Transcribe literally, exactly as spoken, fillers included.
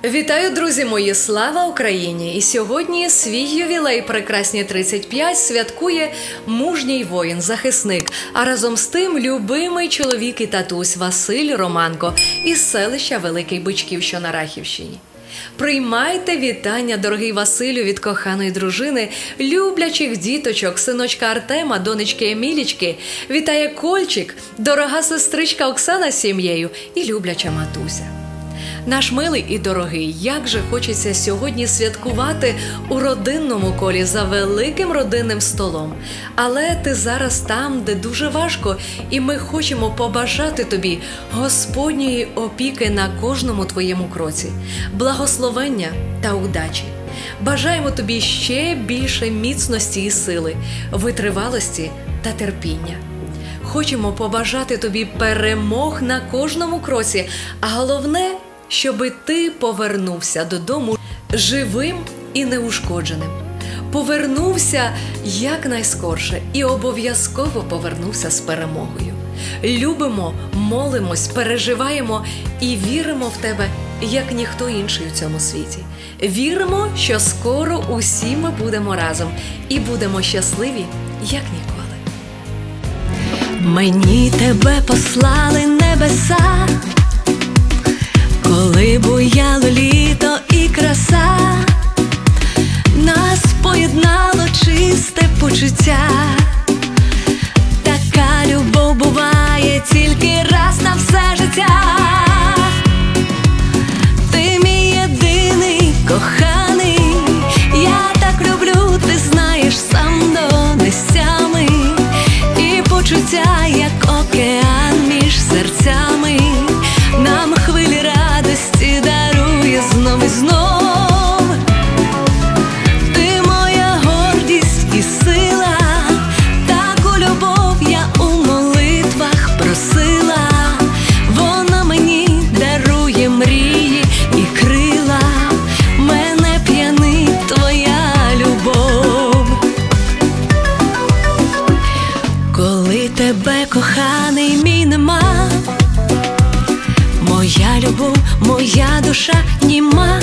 Вітаю, друзі мої! Слава Україні! І сьогодні свій ювілей прекрасні тридцять п'ять святкує мужній воїн, захисник, а разом з тим любимий чоловік і татусь Василь Романко із селища Великий Бичків, що на Рахівщині. Приймайте вітання, дорогий Василю, від коханої дружини, люблячих діточок, синочка Артема, донечки Емілічки. Вітає Кольчик, дорога сестричка Оксана з сім'єю і любляча матуся. Наш милий і дорогий, як же хочеться сьогодні святкувати у родинному колі за великим родинним столом. Але ти зараз там, де дуже важко, і ми хочемо побажати тобі Господньої опіки на кожному твоєму кроці, благословення та удачі. Бажаємо тобі ще більше міцності і сили, витривалості та терпіння. Хочемо побажати тобі перемог на кожному кроці, а головне – щоби ти повернувся додому живим і неушкодженим. Повернувся якнайскорше і обов'язково повернувся з перемогою. Любимо, молимось, переживаємо і віримо в тебе, як ніхто інший у цьому світі. Віримо, що скоро усі ми будемо разом і будемо щасливі, як ніколи. Мені тебе послали небеса, коли буяло літо і краса, нас поєднало чисте почуття. Така любов буває тільки раз на все життя. Ти мій єдиний коханий, я так люблю, ти знаєш, сам донестями. І почуття, як океан між серцями, нам хвилі радості дарує знов і знов. Ти моя гордість і сила, таку любов я у молитвах просила. Вона мені дарує мрії і крила, мене п'янить твоя любов. Коли тебе, коханий мій, нема, моя любов, моя душа німа.